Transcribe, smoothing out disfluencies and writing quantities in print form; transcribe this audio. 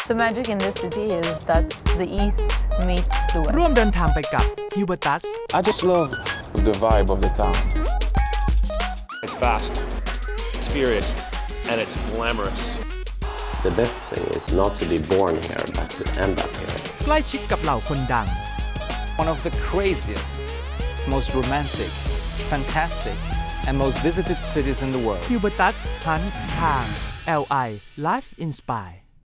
The magic in this city is that the east meets the west. ร่วมเดินทางไปกับ Hubertus I just love the vibe of the town. It's fast, it's furious, and it's glamorous. The best thing is not to be born here, but to end up here. ใกล้ชิดกับเหล่าคนดัง One of the craziest, most romantic, fantastic, and most visited cities in the world. Hubertus ฮันทาง LI Life Inspire